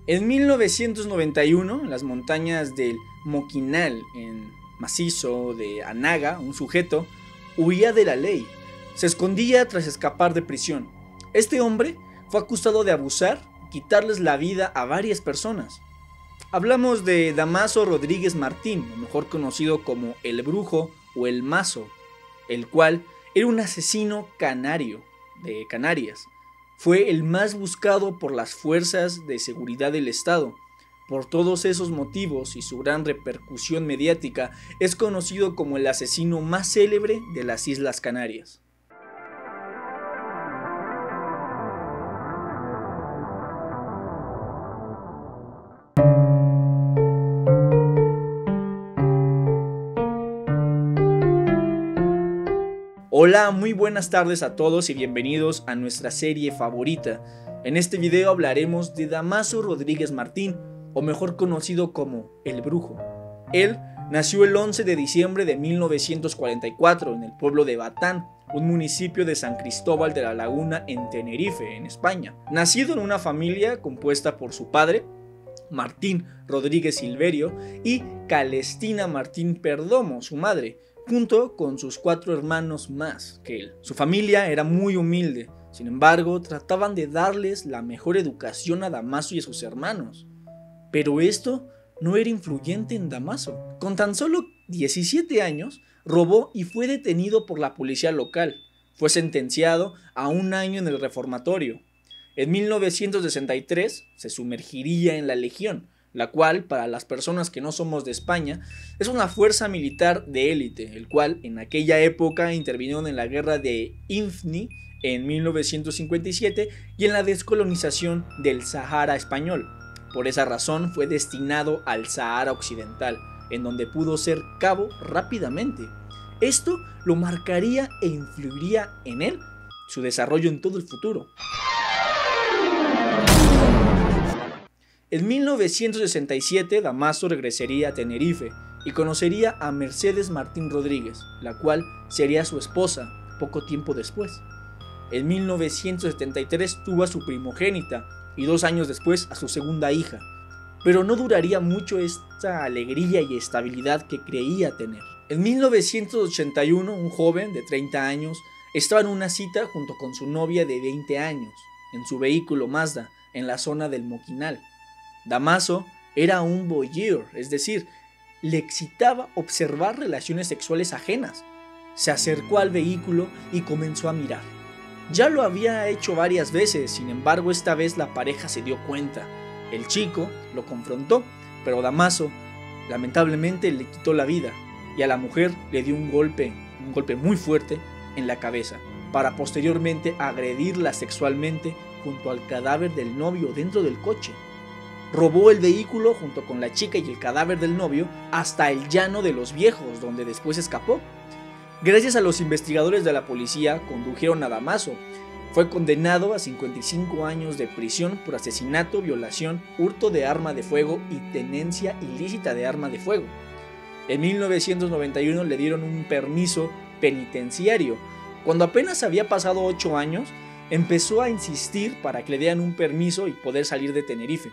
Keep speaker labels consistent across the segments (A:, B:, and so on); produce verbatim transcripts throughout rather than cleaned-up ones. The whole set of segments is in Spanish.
A: En mil novecientos noventa y uno, en las montañas del Moquinal, en macizo de Anaga, un sujeto huía de la ley. Se escondía tras escapar de prisión. Este hombre fue acusado de abusar y quitarles la vida a varias personas. Hablamos de Damaso Rodríguez Martín, mejor conocido como el Brujo o el Mazo, el cual era un asesino canario de Canarias. Fue el más buscado por las fuerzas de seguridad del Estado. Por todos esos motivos y su gran repercusión mediática, es conocido como el asesino más célebre de las Islas Canarias. Hola, muy buenas tardes a todos y bienvenidos a nuestra serie favorita. En este video hablaremos de Damaso Rodríguez Martín, o mejor conocido como El Brujo. Él nació el once de diciembre de mil novecientos cuarenta y cuatro en el pueblo de Batán, un municipio de San Cristóbal de la Laguna en Tenerife, en España. Nacido en una familia compuesta por su padre, Martín Rodríguez Silverio, y Calestina Martín Perdomo, su madre, junto con sus cuatro hermanos más que él. Su familia era muy humilde, sin embargo, trataban de darles la mejor educación a Damaso y a sus hermanos. Pero esto no era influyente en Damaso. Con tan solo diecisiete años, robó y fue detenido por la policía local. Fue sentenciado a un año en el reformatorio. En mil novecientos sesenta y tres se sumergiría en la Legión, la cual, para las personas que no somos de España, es una fuerza militar de élite, el cual en aquella época intervinieron en la guerra de Ifni en mil novecientos cincuenta y siete y en la descolonización del Sahara español. Por esa razón fue destinado al Sahara Occidental, en donde pudo ser cabo rápidamente. Esto lo marcaría e influiría en él, su desarrollo en todo el futuro. En mil novecientos sesenta y siete, Damaso regresaría a Tenerife y conocería a Mercedes Martín Rodríguez, la cual sería su esposa poco tiempo después. En mil novecientos setenta y tres tuvo a su primogénita y dos años después a su segunda hija, pero no duraría mucho esta alegría y estabilidad que creía tener. En mil novecientos ochenta y uno, un joven de treinta años estaba en una cita junto con su novia de veinte años, en su vehículo Mazda, en la zona del Moquinal. Damaso era un voyeur, es decir, le excitaba observar relaciones sexuales ajenas. Se acercó al vehículo y comenzó a mirar. Ya lo había hecho varias veces, sin embargo esta vez la pareja se dio cuenta. El chico lo confrontó, pero Damaso lamentablemente le quitó la vida y a la mujer le dio un golpe, un golpe muy fuerte en la cabeza, para posteriormente agredirla sexualmente junto al cadáver del novio dentro del coche. Robó el vehículo junto con la chica y el cadáver del novio hasta el llano de los viejos, donde después escapó. Gracias a los investigadores de la policía, condujeron a Damaso. Fue condenado a cincuenta y cinco años de prisión por asesinato, violación, hurto de arma de fuego y tenencia ilícita de arma de fuego. En mil novecientos noventa y uno le dieron un permiso penitenciario. Cuando apenas había pasado ocho años, empezó a insistir para que le dieran un permiso y poder salir de Tenerife.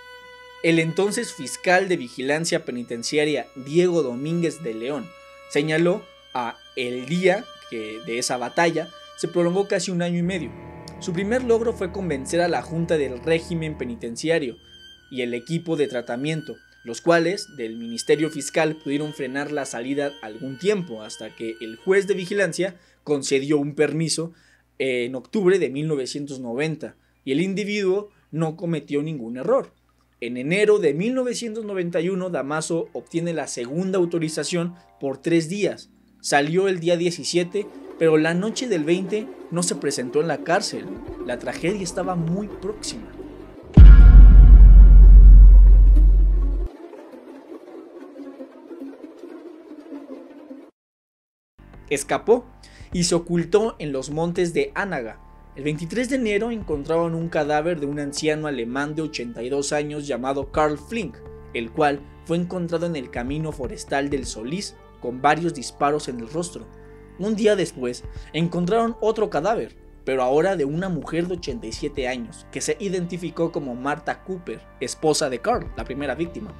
A: El entonces fiscal de vigilancia penitenciaria Diego Domínguez de León señaló a el día que de esa batalla se prolongó casi un año y medio. Su primer logro fue convencer a la Junta del Régimen Penitenciario y el equipo de tratamiento, los cuales del Ministerio Fiscal pudieron frenar la salida algún tiempo hasta que el juez de vigilancia concedió un permiso en octubre de mil novecientos noventa y el individuo no cometió ningún error. En enero de mil novecientos noventa y uno, Damaso obtiene la segunda autorización por tres días. Salió el día diecisiete, pero la noche del veinte no se presentó en la cárcel. La tragedia estaba muy próxima. Escapó y se ocultó en los montes de Anaga. El veintitrés de enero encontraron un cadáver de un anciano alemán de ochenta y dos años llamado Karl Flink, el cual fue encontrado en el camino forestal del Solís con varios disparos en el rostro. Un día después encontraron otro cadáver, pero ahora de una mujer de ochenta y siete años, que se identificó como Martha Cooper, esposa de Carl, la primera víctima.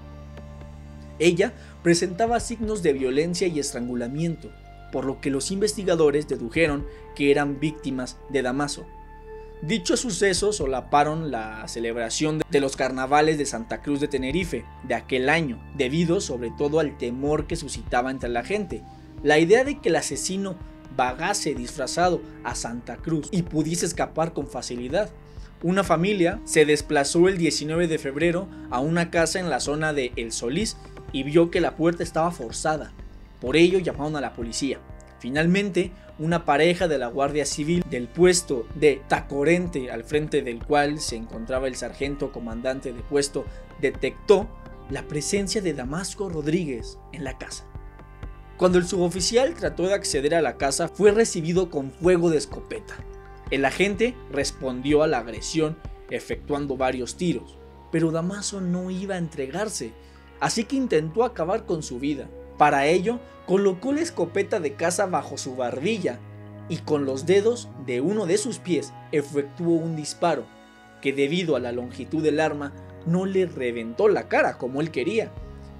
A: Ella presentaba signos de violencia y estrangulamiento, por lo que los investigadores dedujeron que eran víctimas de Dámaso. Dichos sucesos solaparon la celebración de los carnavales de Santa Cruz de Tenerife de aquel año, debido sobre todo al temor que suscitaba entre la gente. La idea de que el asesino vagase disfrazado a Santa Cruz y pudiese escapar con facilidad. Una familia se desplazó el diecinueve de febrero a una casa en la zona de El Solís y vio que la puerta estaba forzada. Por ello llamaron a la policía. Finalmente, una pareja de la Guardia Civil del puesto de Tacorente, al frente del cual se encontraba el sargento comandante de puesto, detectó la presencia de Dámaso Rodríguez en la casa. Cuando el suboficial trató de acceder a la casa, fue recibido con fuego de escopeta. El agente respondió a la agresión efectuando varios tiros, pero Dámaso no iba a entregarse, así que intentó acabar con su vida. Para ello, colocó la escopeta de caza bajo su barbilla y con los dedos de uno de sus pies efectuó un disparo, que debido a la longitud del arma no le reventó la cara como él quería.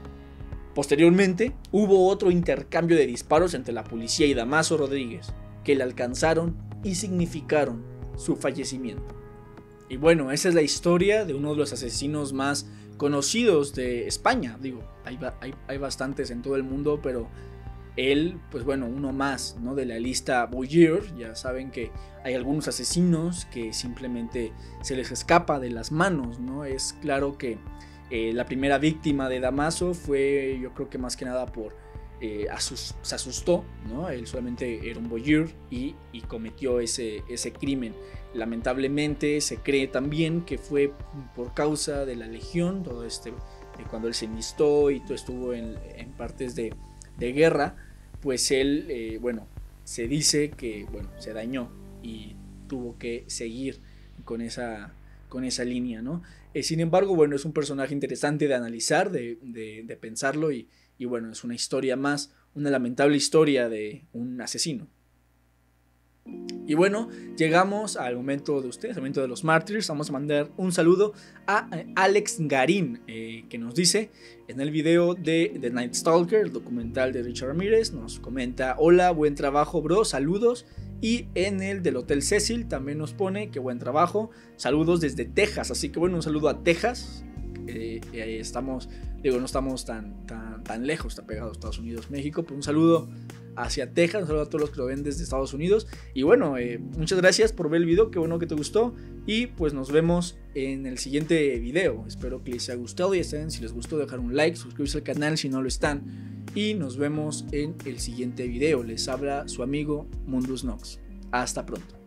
A: Posteriormente, hubo otro intercambio de disparos entre la policía y Dámaso Rodríguez, que le alcanzaron y significaron su fallecimiento. Y bueno, esa es la historia de uno de los asesinos más conocidos de España. Digo, hay, hay, hay bastantes en todo el mundo, pero él, pues bueno, uno más, ¿no? De la lista Boyer. Ya saben que hay algunos asesinos que simplemente se les escapa de las manos, ¿no? Es claro que eh, la primera víctima de Dámaso fue, yo creo que más que nada por eh, asus se asustó, ¿no? Él solamente era un Boyer y, y cometió ese, ese crimen. Lamentablemente se cree también que fue por causa de la legión, todo este, cuando él se enlistó y todo estuvo en, en partes de, de guerra, pues él, eh, bueno, se dice que, bueno, se dañó y tuvo que seguir con esa, con esa línea, ¿no? Eh, sin embargo, bueno, es un personaje interesante de analizar, de, de, de pensarlo y, y bueno, es una historia más, una lamentable historia de un asesino. Y bueno, llegamos al momento de ustedes, al momento de los mártires. Vamos a mandar un saludo a Alex Garín, eh, que nos dice en el video de The Night Stalker, el documental de Richard Ramírez, nos comenta: hola, buen trabajo bro, saludos. Y en el del Hotel Cecil también nos pone que buen trabajo, saludos desde Texas. Así que bueno, un saludo a Texas. Eh, eh, estamos, digo, no estamos tan, tan, tan lejos, está pegado a Estados Unidos, México, pero un saludo hacia Texas, un saludo a todos los que lo ven desde Estados Unidos. Y bueno, eh, muchas gracias por ver el video, qué bueno que te gustó. Y pues nos vemos en el siguiente video. Espero que les haya gustado, ya saben, si les gustó dejar un like, suscribirse al canal si no lo están. Y nos vemos en el siguiente video. Les habla su amigo Mundus Nox. Hasta pronto.